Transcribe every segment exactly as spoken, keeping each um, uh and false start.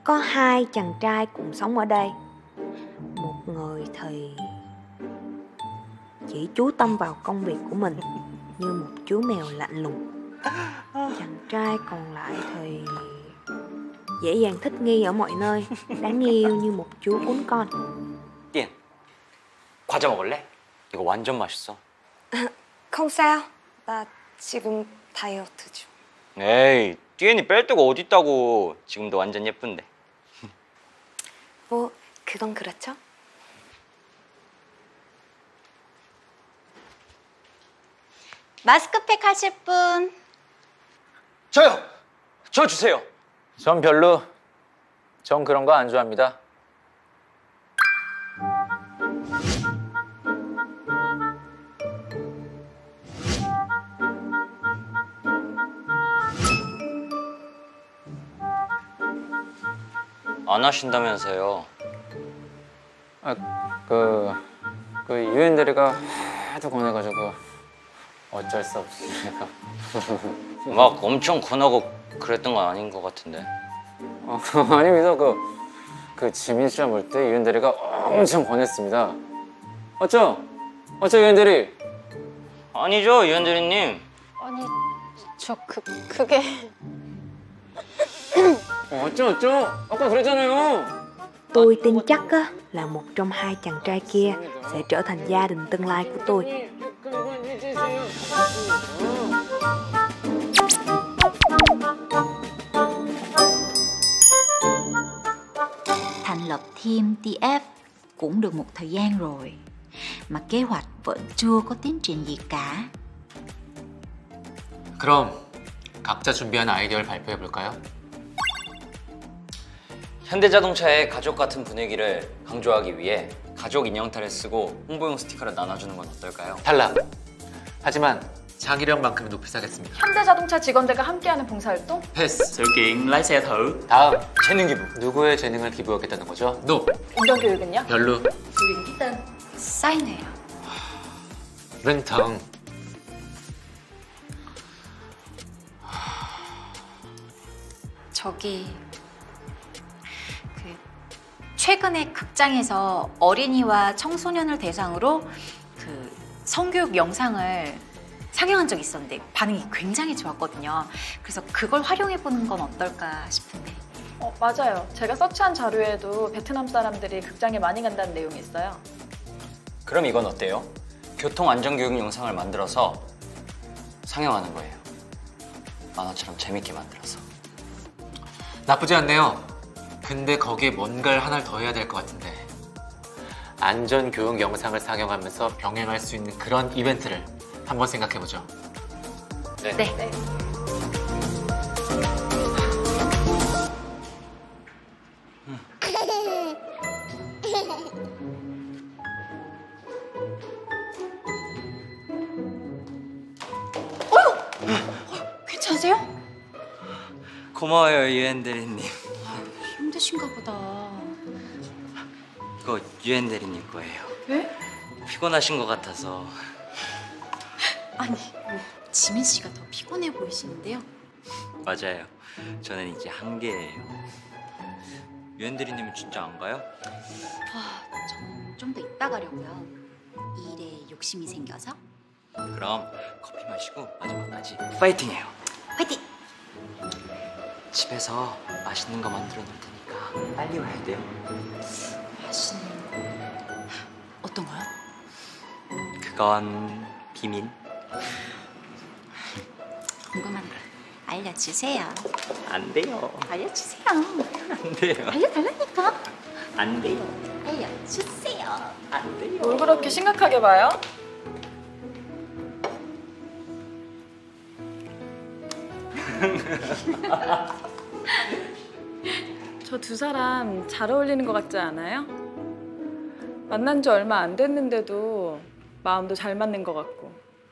Có hai chàng trai cùng sống ở đây. Một người thì chỉ chú tâm vào công việc của mình như một chú mèo lạnh lùng. Chàng trai còn lại thì dễ dàng thích nghi ở mọi nơi, đáng yêu như một chú cún con. 띠엔, 과자 먹을래? 이거 완전 맛있어. không sao, 나 지금 다이어트 중. 에이, 띠엔이 뺄 데가 어딨다고. 지금도 완전 예쁜데. 뭐 그건 그렇죠? 마스크팩 하실 분? 저요! 저 주세요. 전 별로. 전 그런 거 안 좋아합니다. 안 하신다면서요. 아, 그, 그 유엔 대리가 하도 권해가지고 어쩔 수 없이 내가. 막 엄청 권하고 그랬던 건 아닌 것 같은데. 어, 아닙니다. 그, 그 지민 시험 볼 때 유엔 대리가 엄청 권했습니다. 어쩌? 어쩌 유엔 대리? 아니죠, 유엔 대리님. 아니, 저 그, 그게... 어, 어쩌 어쩌? 아까 그랬잖아요. Tôi tin chắc á, là một trong hai chàng trai kia sẽ trở thành gia đình tương lai của tôi. Thành lập team tê ép cũng được một thời gian rồi mà kế hoạch vẫn chưa có tiến triển gì cả. 그럼 각자 준비한 아이디어를 발표해 볼까요? 현대자동차의 가족 같은 분위기를 강조하기 위해 가족 인형탈을 쓰고 홍보용 스티커를 나눠주는 건 어떨까요? 탈락. 하지만 장기력만큼은 높이 사겠습니다. 현대자동차 직원들과 함께하는 봉사활동? 패스. sự kiện lái xe thử. 다음. 재능 기부. 누구의 재능을 기부하겠다는 거죠? 노. 운전교육은요? 별로. 우린 일단 사인해요. 른텅. 저기 그 최근에 극장에서 어린이와 청소년을 대상으로 그 성교육 영상을 상영한 적이 있었는데 반응이 굉장히 좋았거든요. 그래서 그걸 활용해 보는 건 어떨까 싶은데. 어, 맞아요. 제가 서치한 자료에도 베트남 사람들이 극장에 많이 간다는 내용이 있어요. 그럼 이건 어때요? 교통안전교육 영상을 만들어서 상영하는 거예요. 만화처럼 재밌게 만들어서. 나쁘지 않네요. 근데 거기에 뭔가를 하나를 더 해야 될 것 같은데. 안전교육 영상을 상영하면서 병행할 수 있는 그런 이벤트를 한번 생각해보죠. 네. 네. 네. 괜찮으세요? 고마워요, 유엔 대리님. 힘드신가 보다. 이거 유엔 대리님 거예요. 왜? 피곤하신 것 같아서. 아니, 지민 씨가 더 피곤해 보이시는데요. 맞아요. 저는 이제 한계예요. 유엔 대리님은 진짜 안 가요? 아, 전 좀 더 이따 가려고요. 일에 욕심이 생겨서. 그럼 커피 마시고 마지막까지 파이팅해요. 화이팅! 집에서 맛있는 거 만들어 놓을 테니까 빨리 와야 돼요. 맛있는 거 어떤 거요? 그건 비밀. 궁금한 거 알려주세요. 안 돼요. 알려주세요. 안 돼요. 알려달라니까. 안 돼요. 알려주세요. 안 돼요. 뭘 그렇게 심각하게 봐요? 저 두 사람 잘 어울리는 것 같지 않아요? 만난 지 얼마 안 됐는데도 마음도 잘 맞는 것 같고.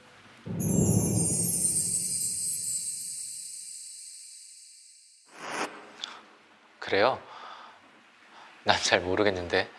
그래요? 난 잘 모르겠는데.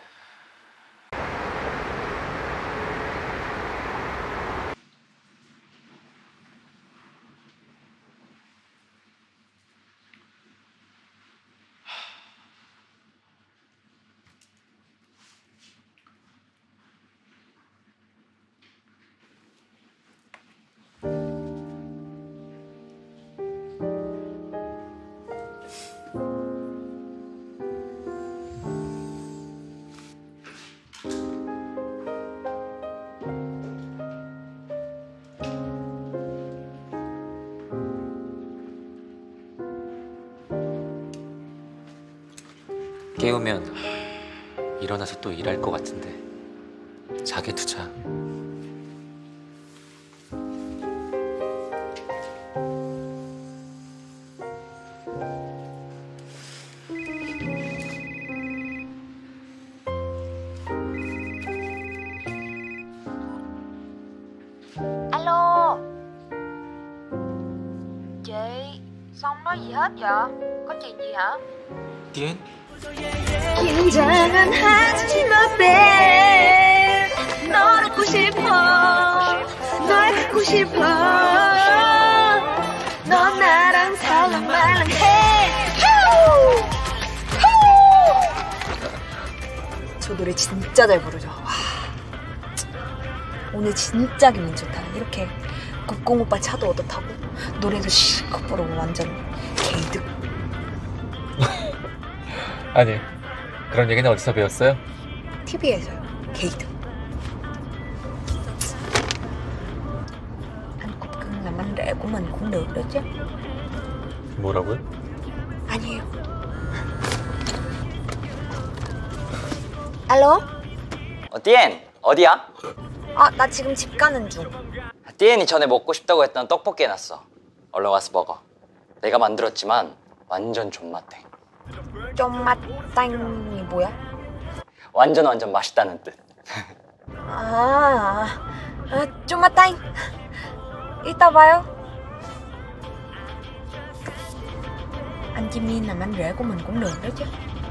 깨우면 일어나서 또 일할 것 같은데 자게 두자. Alo. Chị, sao không nói gì hết vậy? Có chuyện gì hả? 띠엔? 긴장은 하지 마, babe. 널 안고 싶어. 널 갖고 싶어. 넌 나랑 살랑말랑해. 저 노래 진짜 잘 부르죠. 와. 오늘 진짜 기분 좋다. 이렇게 국공 오빠 차도 얻어 타고 노래도 실컷 부르고 완전 개이득. 아니, 그런 얘기는 어디서 배웠어요? 티비에서요. 개이득. Anh cục cưng làm anh rể của mình cũng được đó chứ. 뭐라고요? 아니에요. 알로? 어, 띠엔 어디야? 아, 나 지금 집 가는 중. 띠엔이 전에 먹고 싶다고 했던 떡볶이 해놨어. 얼른 와서 먹어. 내가 만들었지만 완전 존맛해. 좀맛땡이 뭐야? 완전 완전 맛있다는 뜻. 아, 아 좀맛땡. 이따 봐요. Anh Jimmy làm anh rể của mình cũng được đó chứ.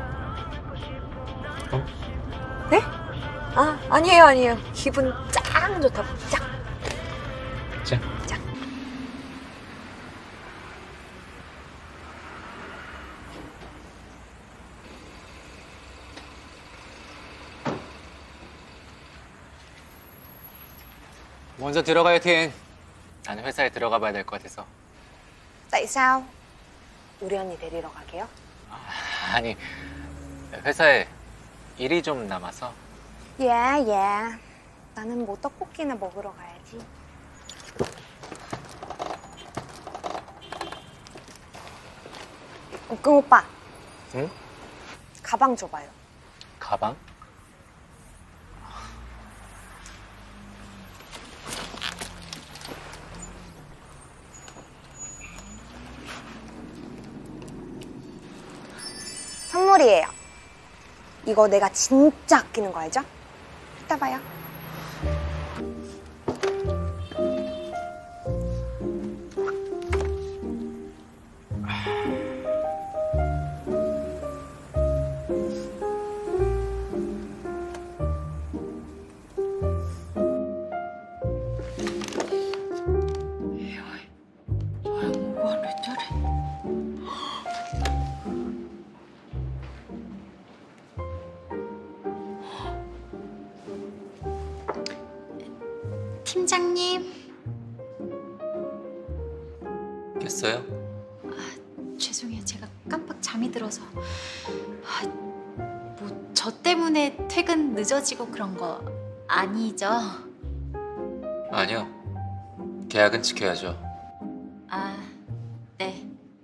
어? 네? 아, 아니에요, 아니에요. 기분 짱 좋다고, 짱. 자. 짱. 먼저 들어가요, 띠엔. 나는 회사에 들어가 봐야 될 것 같아서. Tại sao? 우리 언니 데리러 가게요? 아니, 회사에 일이 좀 남아서. 예, 예. 나는 뭐 떡볶이나 먹으러 가야지. 국경 오빠. 응? 가방 줘봐요. 가방? 선물이에요. 이거 내가 진짜 아끼는 거 알죠? 이따 봐요. 팀장님, 깼어요? 죄송해요. 제가 깜빡 잠이 들어서. 아, 뭐 저 때문에 퇴근 늦어지고 그런 거 아니죠? 아니요. 계약은 지켜야죠. 아, 네.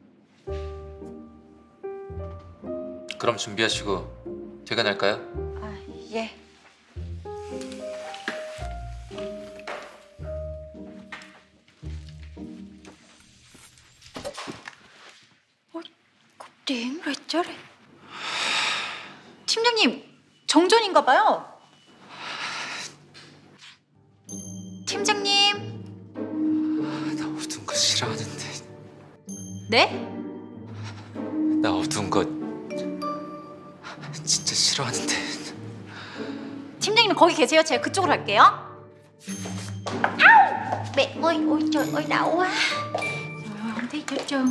그럼 준비하시고 퇴근할까요? 아, 예. 어, điểm rồi chết rồi. 팀장님, 정전인가 봐요. 팀장님. 나 어두운 거 싫어하는데. 네? 나 어두운 거 진짜 싫어하는데. 팀장님 거기 계세요. 제가 그쪽으로 갈게요. 아우! Mẹ ơi, ôi trời ơi đau quá. Trời ơi, không thấy hết trơn.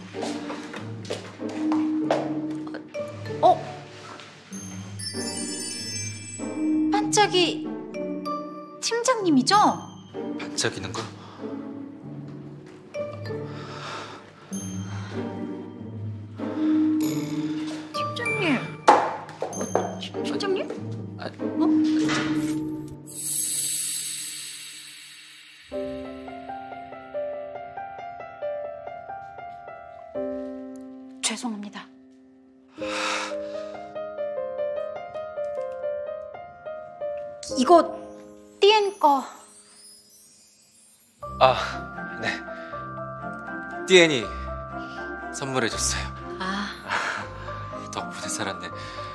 어? 반짝이 팀장님이죠? 반짝이는 거? 팀장님. 어, 팀- 팀장님? 아, 어? 죄송합니다. 이거 띠엔 거. 아, 네. 띠엔이 선물해줬어요. 아, 덕분에 살았네.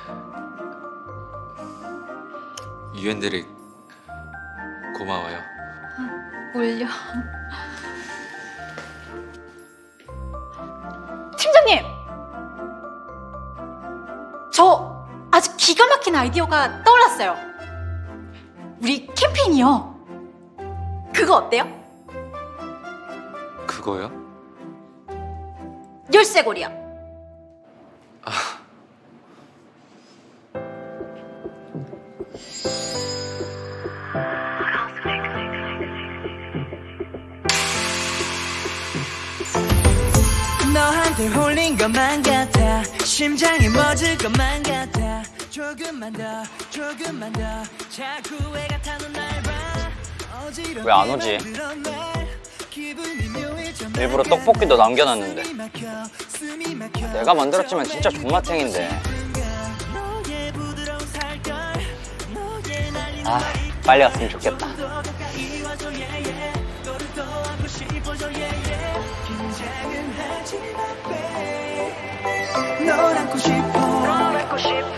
유엔들이 고마워요. 뭘요? 팀장님! 저 아주 기가 막힌 아이디어가 떠올랐어요. 우리 캠페인이요. 그거 어때요? 그거요? 열쇠고리요. 너한테 홀린 것만 같아. 심장이 멎을 것만 같아. 조금만 더 조금만 더 자꾸 애가 타는 날 봐. 왜 안 오지? 일부러 떡볶이도 남겨놨는데. 내가 만들었지만 진짜 존맛탱인데. 아, 빨리 왔으면 좋겠다. 널 안고 싶어.